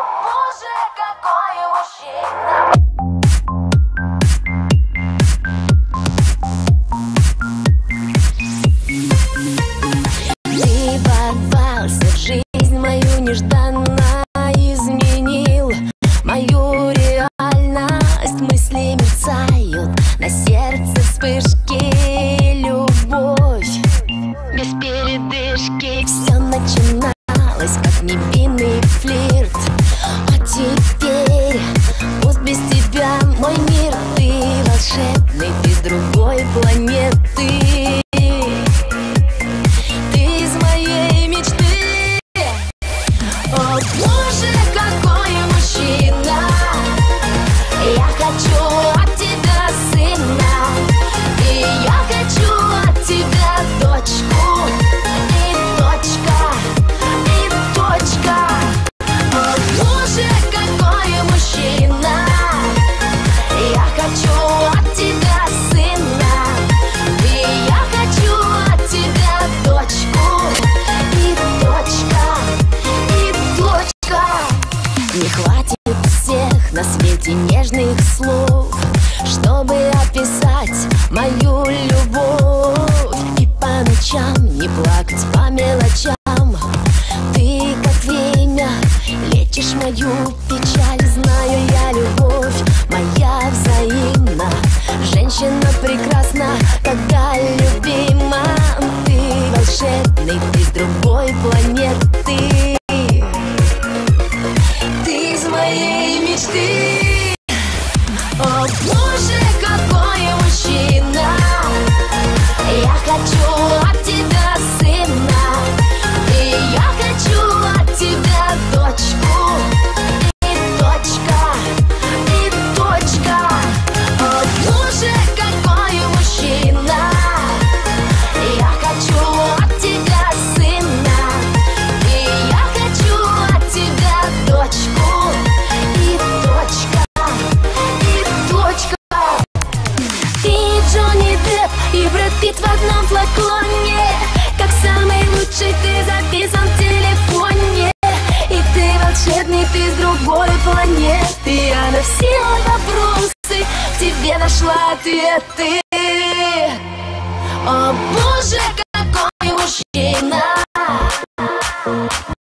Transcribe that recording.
боже, какой мужчина. Ты ворвался в жизнь мою нежданно, изменил мою реальность. Мысли мерцают, на сердце вспышки, любовь без передышки. Все начиналось как невинный флирт, а теперь пусть без тебя мой мир. Ты волшебный, ты с другой планеты. О боже, какой мужчина! Я хочу от тебя сына, и я хочу от тебя дочку, и точка, и точка. О боже, какой мужчина! Я хочу от тебя сына, и я хочу от тебя дочку, и точка. Не хватит всех на свете нежных слов, чтобы описать мою любовь. И по ночам не плакать по мелочам. Ты как время лечишь мою печаль. Знаю я, любовь моя взаимна. Женщина прекрасна, когда любима. Ты волшебный, ты с другой планеты. Моей мечты. О боже, какой мужчина! Я хочу от тебя сына, и я хочу от тебя дочку, и точка, и точка. О боже, какой мужчина! Я хочу от тебя сына, и я хочу от тебя дочку. И Брэд Питт в одном флаконе, как самый лучший ты записан в телефоне. И ты волшебный, ты с другой планеты. Я на все вопросы к тебе нашла ответы. О боже, какой мужчина!